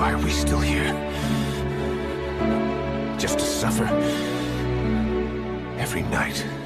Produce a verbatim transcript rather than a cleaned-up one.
Why are we still here? Just to suffer? Every night.